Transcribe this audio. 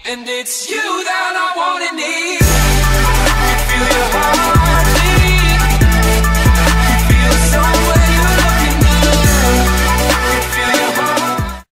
And it's you that I want and need.